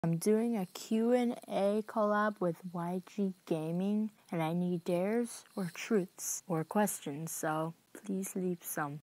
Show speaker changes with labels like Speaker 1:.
Speaker 1: I'm doing a Q&A collab with YG Gaming, and I need dares or truths or questions, so please leave some.